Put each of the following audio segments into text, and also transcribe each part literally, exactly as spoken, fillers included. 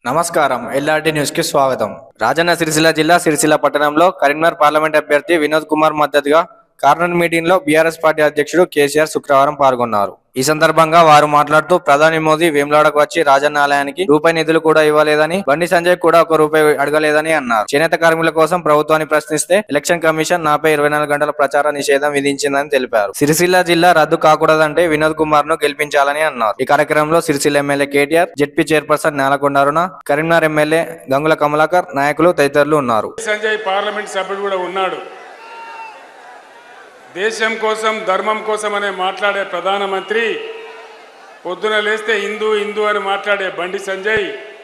నమస్కారం LRT news కి స్వాగతం. రాజన్న సిరిసిల్ల జిల్లా సిరిసిల్ల పట్టణంలో కరీంనగర్ పార్లమెంట్ అభ్యర్థి వినోద్ కుమార్ మద్దతుగా కార్నర్ మీటింగ్ లో బీఆర్ఎస్ పార్టీ అధ్యక్షుడు కేసీఆర్ శుక్రవారం పాల్గొన్నారు. ఈ సందర్భంగా వారు మాట్లాడుతూ ప్రధాని మోదీ వేములవాడకు వచ్చి రాజన్న ఆలయానికి రూపాయి నిధులు కూడా ఇవ్వలేదని, బండి సంజయ్ కూడా ఒక రూపాయి అడగలేదని అన్నారు. చేనేత కార్మికుల కోసం ప్రభుత్వాన్ని ప్రశ్నిస్తే ఎలక్షన్ కమిషన్ నాపై ఇరవై నాలుగు గంటల ప్రచార నిషేధం విధించిందని తెలిపారు. సిరిసిల్ల జిల్లా రద్దు కాకూడదంటే వినోద్ కుమార్ ను గెలిపించాలని అన్నారు. ఈ కార్యక్రమంలో Sircilla MLA KTR, ZP chairperson Nelakonda Aruna, Karimnagar MLA Gangula Kamalakar, నాయకులు తదితరులు ఉన్నారు. సంజయ్ పార్లమెంట్ సభ్యుడు కూడా ఉన్నాడు. దేశం కోసం ధర్మం కోసం అనే మాట్లాడే ప్రధానమంత్రి, పొద్దున లేస్తే హిందూ హిందూ అని మాట్లాడే బండి సంజయ్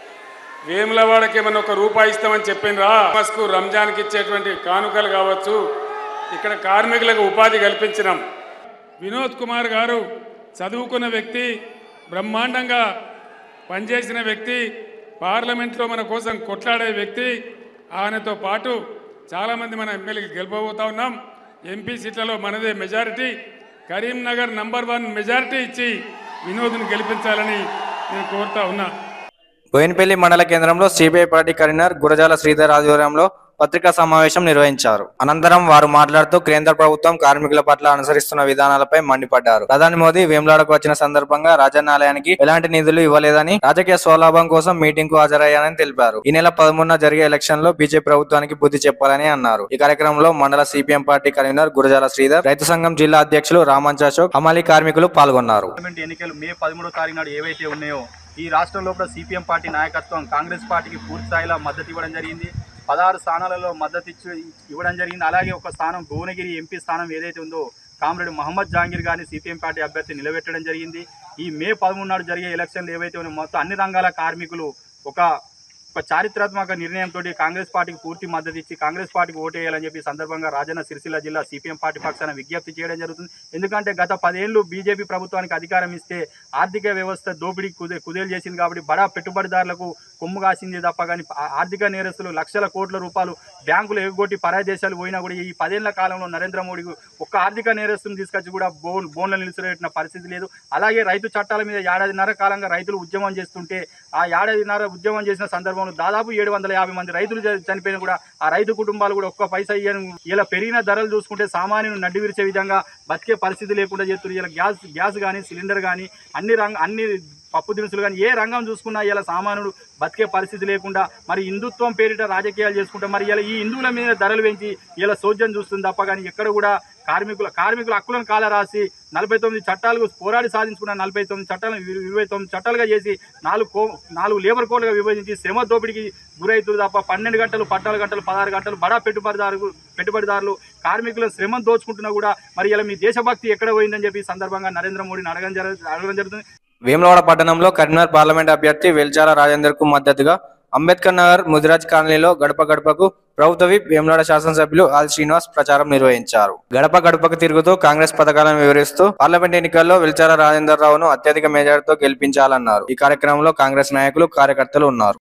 వేములవాడకి ఏమన్నా ఒక రూపాయి ఇస్తామని చెప్పిండ్రా? మస్కు రంజాన్కి ఇచ్చేటువంటి కానుకలు కావచ్చు, ఇక్కడ కార్మికులకు ఉపాధి కల్పించినాం. వినోద్ కుమార్ గారు చదువుకున్న వ్యక్తి, బ్రహ్మాండంగా పనిచేసిన వ్యక్తి, పార్లమెంట్లో మన కోసం కొట్లాడే వ్యక్తి. ఆయనతో పాటు చాలామంది మన ఎమ్మెల్యేకి గెలుపబోతా ఉన్నాం. ఎంపీ సీట్లలో మనదే majority, Karimnagar number one majority ఇచ్చి వినోద్ను గెలిపించాలని నేను కోరుతా ఉన్నా. బోయినపల్లి మండల కేంద్రంలో CPI party convener Gurajala Sridhar ఆధ్వర్యంలో పత్రికా సమావేశం నిర్వహించారు. అనంతరం వారు మాట్లాడుతూ కేంద్ర ప్రభుత్వం కార్మికుల పట్ల అనుసరిస్తున్న విధానాలపై మండిపడ్డారు. ప్రధాని మోదీ వేములవాడకు వచ్చిన సందర్భంగా రాజన్న ఆలయానికి ఎలాంటి నిధులు ఇవ్వలేదని, రాజకీయ స్వలాభం కోసం మీటింగ్ కు హాజరయ్యానని తెలిపారు. ఈ నెల పదమూడున జరిగే ఎలక్షన్ లో బీజేపీ ప్రభుత్వానికి బుద్ధి చెప్పాలని అన్నారు. ఈ కార్యక్రమంలో మండల CPM party convener Gurajala Sridhar, రైతు సంఘం జిల్లా అధ్యక్షులు రామంచ్ అశోక్, హమాలీ కార్మికులు పాల్గొన్నారు. ఎన్నికలు మే పదమూడో తారీఖు నాడు ఏవైతే ఉన్నాయో ఈ రాష్ట్రంలో కూడా సిపిఎం పార్టీ నాయకత్వం కాంగ్రెస్ పార్టీకి పూర్తి స్థాయిలో మద్దతు ఇవ్వడం జరిగింది. పదహారు స్థానాలలో మద్దతు ఇచ్చి ఇవ్వడం జరిగింది. అలాగే ఒక స్థానం భువనగిరి ఎంపీ స్థానం ఏదైతే ఉందో కామ్రేడ్ మహమ్మద్ జహాంగీర్ గారిని సిపిఎం పార్టీ అభ్యర్థి నిలబెట్టడం జరిగింది. ఈ మే పదమూడు నాడు జరిగే ఎలక్షన్లు ఏవైతే ఉన్నాయో మొత్తం అన్ని రంగాల కార్మికులు ఒక ఒక చారిత్రాత్మక నిర్ణయంతో కాంగ్రెస్ పార్టీకి పూర్తి మద్దతు ఇచ్చి కాంగ్రెస్ పార్టీకి ఓటు వేయాలని చెప్పి సందర్భంగా రాజన్న సిరిసిల్ల జిల్లా సిపిఎం పార్టీ పక్షాన విజ్ఞప్తి చేయడం జరుగుతుంది. ఎందుకంటే గత పదేళ్లు బీజేపీ ప్రభుత్వానికి అధికారం ఇస్తే ఆర్థిక వ్యవస్థ దోపిడీ కుదే కుదేలు చేసింది కాబట్టి బడా పెట్టుబడిదారులకు కొమ్ము కాసింది తప్ప కానీ ఆర్థిక నేరస్తులు లక్షల కోట్ల రూపాయలు బ్యాంకులు ఎగ్గొట్టి పరాయి దేశాలు పోయినా కూడా ఈ పదేళ్ల కాలంలో నరేంద్ర మోడీ ఒక్క ఆర్థిక నేరస్తుని తీసుకొచ్చి కూడా బోన్ బోన్లు నిలిచిపెట్టిన పరిస్థితి లేదు. అలాగే రైతు చట్టాల మీద ఏడాదిన్నర కాలంగా రైతులు ఉద్యమం చేస్తుంటే ఆ ఏడాదిన్నర ఉద్యమం చేసిన సందర్భంలో దాదాపు ఏడు వందల యాభై మంది రైతులు చనిపోయిన కూడా ఆ రైతు కుటుంబాలు కూడా ఒక్క పైసా ఇయ్యను. ఇలా పెరిగిన ధరలు చూసుకుంటే సామాన్యులు నడ్డి విరిచే విధంగా బతికే పరిస్థితి లేకుండా చేస్తున్నారు. ఇలా గ్యాస్ గ్యాస్ కానీ సిలిండర్ కానీ అన్ని రంగ అన్ని పప్పు దినుసులు కానీ ఏ రంగం చూసుకున్నా ఇలా సామాన్యుడు బతికే పరిస్థితి లేకుండా మరి హిందుత్వం పేరిట రాజకీయాలు చేసుకుంటే మరి ఇలా ఈ హిందువుల మీద ధరలు పెంచి ఇలా సౌజ్యం చూస్తుంది తప్ప కానీ ఎక్కడ కూడా కార్మికుల కార్మికుల హక్కులను కాల రాసి నలభై తొమ్మిది చట్టాలు పోరాడి సాధించుకున్న నలభై తొమ్మిది చట్టాలను ఇరవై తొమ్మిది చట్టాలుగా చేసి నాలుగు కో నాలుగు లేబర్ కోడ్లుగా విభజించి శ్రమ దోపిడికి గురైతులు తప్ప పన్నెండు గంటలు పద్నాలుగు గంటలు పదహారు గంటలు బడా పెట్టుబడిదారు పెట్టుబడిదారులు కార్మికుల శ్రమను దోచుకుంటున్నా కూడా మరి ఇలా మీ దేశభక్తి ఎక్కడ పోయిందని చెప్పి సందర్భంగా నరేంద్ర మోడీని అడగడం జరు అడగడం జరుగుతుంది. వేములవాడ పట్టణంలో కరీంనగర్ పార్లమెంట్ అభ్యర్థి వెల్చాల రాజేందర్ కు మద్దతుగా అంబేద్కర్ నగర్ ముదిరాజ్ కాలనీలో గడప గడపకు ప్రభుత్వ విప్ వేములవాడ శాసనసభ్యులు ఆల్ శ్రీనివాస్ ప్రచారం నిర్వహించారు. గడప గడపకు తిరుగుతూ కాంగ్రెస్ పథకాలను వివరిస్తూ పార్లమెంట్ ఎన్నికల్లో వెల్చాల రాజేందర్ రావును అత్యధిక మెజారిటీతో గెలిపించాలన్నారు. ఈ కార్యక్రమంలో కాంగ్రెస్ నాయకులు, కార్యకర్తలు ఉన్నారు.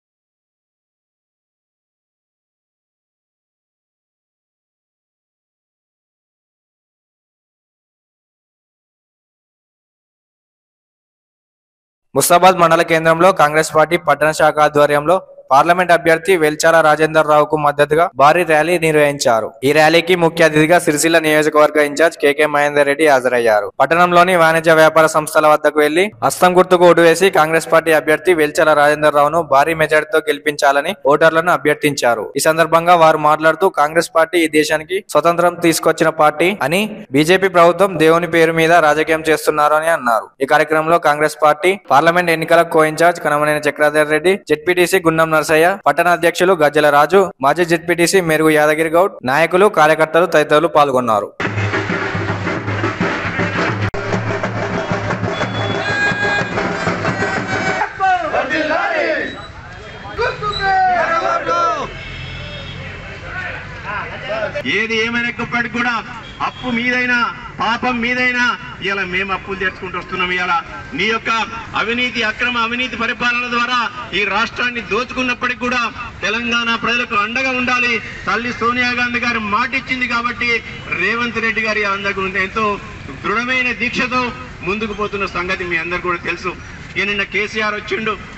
ముస్తాబాద్ మండల కేంద్రంలో కాంగ్రెస్ పార్టీ పట్టణ శాఖ ఆధ్వర్యంలో పార్లమెంట్ అభ్యర్థి వెల్చాల రాజేందర్ రావుకు మద్దతుగా భారీ ర్యాలీ నిర్వహించారు. ఈ ర్యాలీకి ముఖ్య అతిథిగా సిరిసిల్ల నియోజకవర్గ ఇన్ఛార్జ్ కేకే మహేందర్ రెడ్డి హాజరయ్యారు. పట్టణంలోని వాణిజ్య వ్యాపార సంస్థల వద్దకు వెళ్లి హస్తం గుర్తుకు ఓటు వేసి కాంగ్రెస్ పార్టీ అభ్యర్థి వెల్చాల రాజేందర్ రావును భారీ మెజార్టీతో గెలిపించాలని ఓటర్లను అభ్యర్థించారు. ఈ సందర్భంగా వారు మాట్లాడుతూ కాంగ్రెస్ పార్టీ ఈ దేశానికి స్వతంత్రం తీసుకొచ్చిన పార్టీ అని, బీజేపీ ప్రభుత్వం దేవుని పేరు మీద రాజకీయం చేస్తున్నారు అని అన్నారు. ఈ కార్యక్రమంలో కాంగ్రెస్ పార్టీ పార్లమెంట్ ఎన్నికల co incharge Kanamaneni Chakradhar Reddy, ZPTC Gundam Narasaiah, పట్టణ అధ్యక్షులు గజ్జల రాజు, మాజీ జెడ్పీటీసీ మెరుగు యాదగిరి గౌడ్, నాయకులు, కార్యకర్తలు తదితరులు పాల్గొన్నారు. ఏది ఏమైనప్పటికీ కూడా అప్పు మీదైనా పాపం మీదైనా ఇలా మేము అప్పులు తెచ్చుకుంటూ వస్తున్నాం. ఇలా నీ యొక్క అవినీతి అక్రమ అవినీతి పరిపాలన ద్వారా ఈ రాష్ట్రాన్ని దోచుకున్నప్పటికీ కూడా తెలంగాణ ప్రజలకు అండగా ఉండాలి. తల్లి సోనియా గాంధీ గారు మాట ఇచ్చింది కాబట్టి రేవంత్ రెడ్డి గారి అందరూ ఎంతో దృఢమైన దీక్షతో ముందుకు పోతున్న సంగతి మీ అందరు కూడా తెలుసు. నిన్న కేసీఆర్ వచ్చిండు,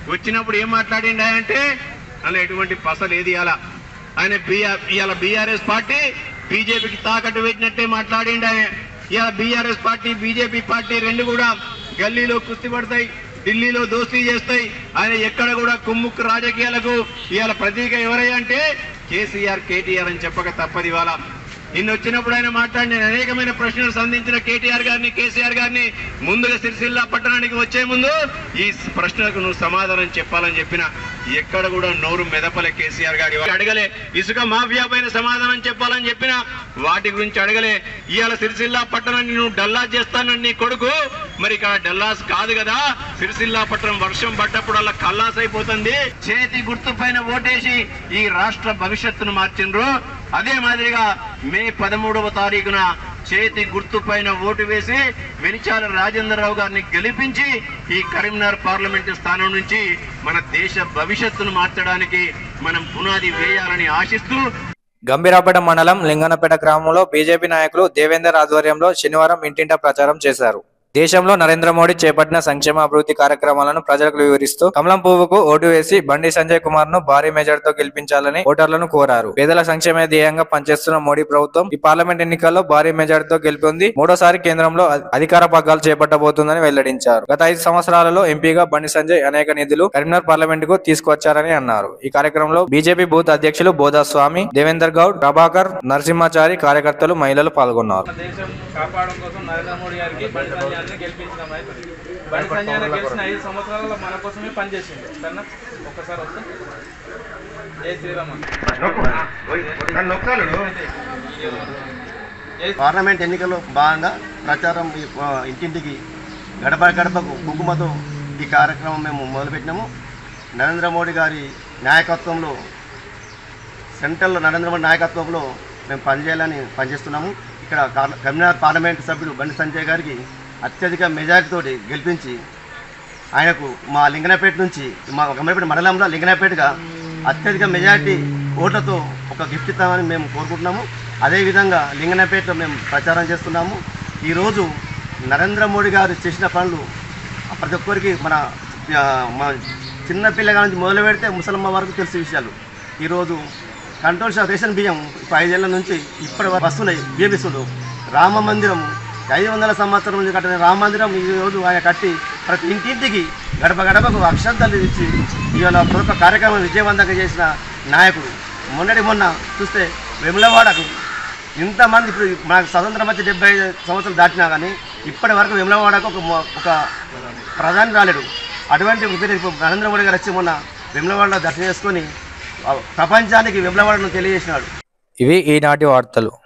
వచ్చినప్పుడు ఏం మాట్లాడిండా అంటే అలా ఎటువంటి పస లేదు ఇవాళ ఆయన బిఆర్ ఇవాళ బీఆర్ఎస్ పార్టీ బీజేపీకి తాకట్టు పెట్టినట్టే మాట్లాడిండా. ఇవాళ బీఆర్ఎస్ పార్టీ బీజేపీ పార్టీ రెండు కూడా గల్లీలో కుస్తీ పడతాయి, ఢిల్లీలో దోస్తీ చేస్తాయి. ఆయన ఎక్కడ కూడా కుమ్ముక్కు రాజకీయాలకు ఇవాళ ప్రతీక ఎవరయ్యా అంటే కేసీఆర్ కేటీఆర్ అని చెప్పక తప్పది. ఇవాళ నిన్న వచ్చినప్పుడు ఆయన మాట్లాడిన అనేకమైన ప్రశ్నలు సంధించిన కేటీఆర్ గారిని కేసీఆర్ గారిని ముందుగా సిరిసిల్ల పట్టణానికి వచ్చే ముందు ఈ ప్రశ్నలకు నువ్వు సమాధానం చెప్పాలని చెప్పిన ఎక్కడ కూడా నోరు మెదపలే కేసీఆర్ గారి అడగలే. ఇసుక మాఫియా పైన సమాధానం చెప్పాలని చెప్పిన వాటి గురించి అడగలే. ఇవాళ సిరిసిల్ల పట్టణాన్ని నువ్వు డల్లాస్ చేస్తానని నీ కొడుకు, మరి ఇక్కడ డల్లాస్ కాదు కదా, సిరిసిల్ల పట్టణం వర్షం పడ్డప్పుడు అలా కల్లాస్ అయిపోతుంది. చేతి గుర్తు పైన ఓటేసి ఈ రాష్ట్ర భవిష్యత్తును మార్చిండ్రు. అదే మాదిరిగా మే పదమూడవ తారీఖున చేతి గుర్తు పైన ఓటు వేసి వెనిచాల రాజేంద్రరావు గారిని గెలిపించి ఈ కరీంనగర్ పార్లమెంటు స్థానం నుంచి మన దేశ భవిష్యత్తును మార్చడానికి మనం పునాది వేయాలని ఆశిస్తూ గంభీరాపేట మండలం లింగనపేట గ్రామంలో బీజేపీ నాయకులు దేవేందర్ ఆధ్వర్యంలో శనివారం ఇంటింటా ప్రచారం చేశారు. దేశంలో నరేంద్ర మోడీ చేపట్టిన సంక్షేమ అభివృద్ధి కార్యక్రమాలను ప్రజలకు వివరిస్తూ కమలం పువ్వుకు ఓటు వేసి బండి సంజయ్ కుమార్ ను భారీ మెజార్టీతో గెలిపించాలని ఓటర్లను కోరారు. పేదల సంక్షేమ ధ్యేయంగా పనిచేస్తున్న మోడీ ప్రభుత్వం ఈ పార్లమెంట్ ఎన్నికల్లో భారీ మెజార్టీతో గెలుపొంది మూడోసారి కేంద్రంలో అధికార పగ్గాలు చేపట్టబోతుందని వెల్లడించారు. గత ఐదు సంవత్సరాలలో ఎంపీగా బండి సంజయ్ అనేక నిధులు కరీంనగర్ పార్లమెంట్ కు తీసుకొచ్చారని అన్నారు. ఈ కార్యక్రమంలో బీజేపీ బూత్ అధ్యక్షులు బోధాస్వామి, దేవేందర్ గౌడ్, ప్రభాకర్, నరసింహాచారి, కార్యకర్తలు, మహిళలు పాల్గొన్నారు. గెలిపించినామని బండి సంజయ్ గెలిచిన ఐదు సంవత్సరాలలో మన కోసమే పనిచేసింది. సరేనా, ఒక్కసారి వస్తే జై శ్రీరామ్. పార్లమెంట్ ఎన్నికల్లో భాగంగా ప్రచారం ఇంటింటికి గడప గడపకు కుంకుమతో ఈ కార్యక్రమం మేము మొదలుపెట్టినాము. నరేంద్ర మోడీ గారి నాయకత్వంలో, సెంట్రల్ నరేంద్ర మోడీ నాయకత్వంలో మేము పనిచేయాలని పనిచేస్తున్నాము. ఇక్కడ కరీంనగర్ పార్లమెంట్ సభ్యుడు బండి సంజయ్ గారికి అత్యధిక మెజారిటీతో గెలిపించి ఆయనకు మా లింగనపేట నుంచి మా గంభీరపేట మండలంలో లింగనపేటగా అత్యధిక మెజారిటీ ఓట్లతో ఒక గిఫ్ట్ ఇస్తామని మేము కోరుకుంటున్నాము. అదేవిధంగా లింగనపేటలో మేము ప్రచారం చేస్తున్నాము. ఈరోజు నరేంద్ర మోడీ గారు చేసిన పనులు ప్రతి ఒక్కరికి మన మన చిన్నపిల్లగా నుంచి మొదలు పెడితే ముసలమ్మ వరకు తెలిసే విషయాలు. ఈరోజు కంట్రోల్ షాప్ రేషన్ బియ్యం ఐదేళ్ల నుంచి ఇప్పటి వరకు వస్తున్నాయి. బియ్యం ఇస్తుండ్రు. రామ మందిరం ఐదు వందల సంవత్సరం నుంచి కట్టిన రామ మందిరం ఈరోజు ఆయన కట్టి ప్రతి ఇంటింటికి గడప గడపకు అక్షంతలు ఇచ్చి ఇవాళ ప్రభుత్వ కార్యక్రమం విజయవంతంగా చేసిన నాయకుడు. మొన్నటి మొన్న చూస్తే వెములవాడకు ఇంతమంది, ఇప్పుడు మనకు స్వతంత్రం వచ్చి డెబ్బై ఐదు సంవత్సరాలు దాటినా కానీ ఇప్పటి వరకు వెములవాడకు ఒక ఒక ప్రధాని రాలేడు. అటువంటి నరేంద్ర మోడీ గారు వచ్చి మొన్న వెములవాడలో దర్శనం చేసుకొని ప్రపంచానికి వెములవాడను తెలియజేసినాడు. ఇవి ఈనాటి వార్తలు.